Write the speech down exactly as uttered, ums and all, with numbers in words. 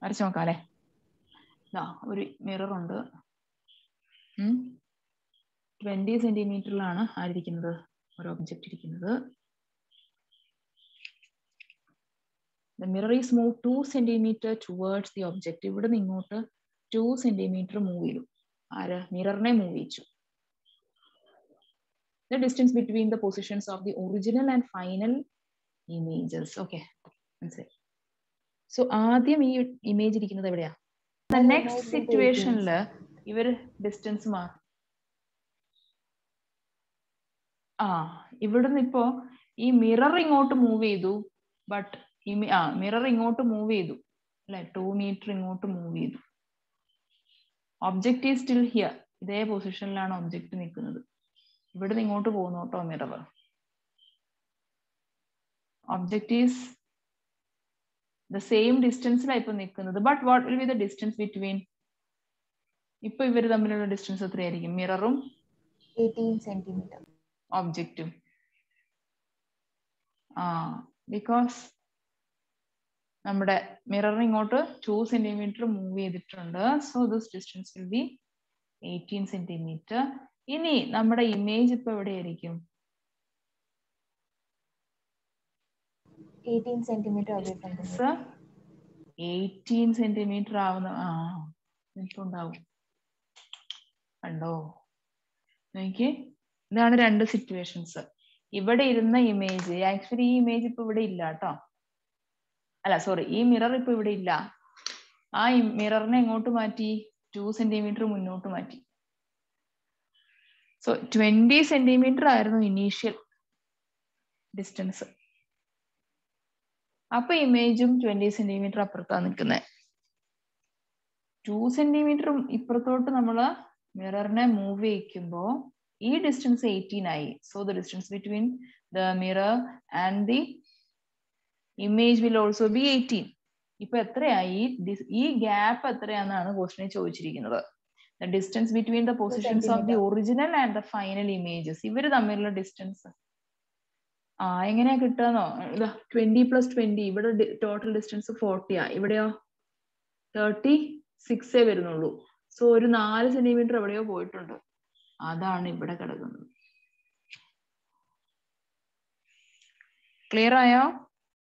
വരച്ചു നോക്കാം അല്ലേ? ഇതാ ഒരു മിറർ ഉണ്ട്. ട്വന്റി സെന്റിമീറ്ററിലാണ് ആയിരിക്കുന്നത് ഒരു ഒബ്ജക്റ്റ് ഇരിക്കുന്നത്. The mirror is moved two centimeter towards the object. ഇവിടെ നിന്ന് ഇങ്ങോട്ട് two centimeter മൂവ് ചെയ്തു. ആര്? മിററിനെ മൂവ് ചെയ്യിച്ചു. The distance between the positions of the original and final images. Okay. മനസ്സിലായി. So ആദ്യം ഈ ഇമേജ് ഇരിക്കുന്നത് എവിടെയാ? The next situationല് ഇവര് ഡിസ്റ്റൻസ് മാറും. ആ ഇവിടുന്ന് ഇപ്പോ ഈ മിറർ ഇങ്ങോട്ട് മൂവ് ചെയ്തു. ബട്ട് ആ മിറർ ഇങ്ങോട്ട് മൂവ് ചെയ്തു അല്ലെ, ടു മീറ്റർ ഇങ്ങോട്ട് മൂവ് ചെയ്തു. Object is still here. ഇതേ പൊസിഷനിലാണ് ഒബ്ജക്റ്റ് നിൽക്കുന്നത്. ഇവിടുന്ന് ഇങ്ങോട്ട് പോകുന്നു കേട്ടോ mirror. Object is the same ഡിസ്റ്റൻസിലാണ് ഇപ്പൊ നിൽക്കുന്നത്. But what will be the distance between? ഇപ്പൊ ഇവർ തമ്മിലുള്ള ഡിസ്റ്റൻസ് എത്രയായിരിക്കും? മിററും eighteen centimeter. ഒബ്ജക്റ്റും. ആ ബിക്കോസ് നമ്മുടെ മിററിന് ഇങ്ങോട്ട് ടു സെന്റിമീറ്റർ മൂവ് ചെയ്തിട്ടുണ്ട്. So this distance will be eighteen centimeter. ഇനി നമ്മുടെ ഇമേജ് ഇപ്പൊ എവിടെയായിരിക്കും? eighteen centimeter away from the mirror. eighteen centimeter ആവുന്ന ആ ഉണ്ടാവും. കണ്ടോ? നോക്കി, ഇതാണ് രണ്ട് സിറ്റുവേഷൻസ്. ഇവിടെ ഇരുന്ന ഇമേജ്, ആക്ച്വലി ഈ ഇമേജ് ഇപ്പൊ ഇവിടെ ഇല്ല കേട്ടോ. അല്ല സോറി, ഈ മിറർ ഇപ്പൊ ഇവിടെ ഇല്ല. ആ മിററിനെ എങ്ങോട്ട് മാറ്റി? ടു സെന്റിമീറ്റർ മുന്നോട്ട് മാറ്റി. സോ ട്വന്റി സെന്റിമീറ്റർ ആയിരുന്നു ഇനീഷ്യൽ ഡിസ്റ്റൻസ്. അപ്പൊ ഇമേജും ട്വന്റി സെന്റിമീറ്റർ അപ്പുറത്താണ് നിൽക്കുന്നത്. ടു സെന്റിമീറ്റർ ഇപ്പുറത്തോട്ട് നമ്മള് മിററിനെ മൂവ് ചെയ്യിക്കുമ്പോ ഈ ഡിസ്റ്റൻസ് എയ്റ്റീൻ ആയി. So the distance between the mirror and the image will also be eighteen. ഇപ്പൊ എത്രയായി? ഈ ഗ്യാപ്പ് എത്രയാണെന്നാണ് ക്വസ്റ്റ്യനിൽ ചോദിച്ചിരിക്കുന്നത്. The distance between the positions of the original and the final images. ഇവര് തമ്മിലുള്ള ഡിസ്റ്റൻസ് ആ എങ്ങനെയാ കിട്ടുകന്നോ? Twenty plus twenty. ഇവിടെ ടോട്ടൽ ഡിസ്റ്റൻസ് ഫോർട്ടിയാ. ഇവിടെയോ തേർട്ടി സിക്സേ വരുന്നുള്ളൂ. സോ ഒരു നാല് സെന്റിമീറ്റർ എവിടെയോ പോയിട്ടുണ്ട്. അതാണ് ഇവിടെ കിടക്കുന്നത്. ക്ലിയർ ആയോ?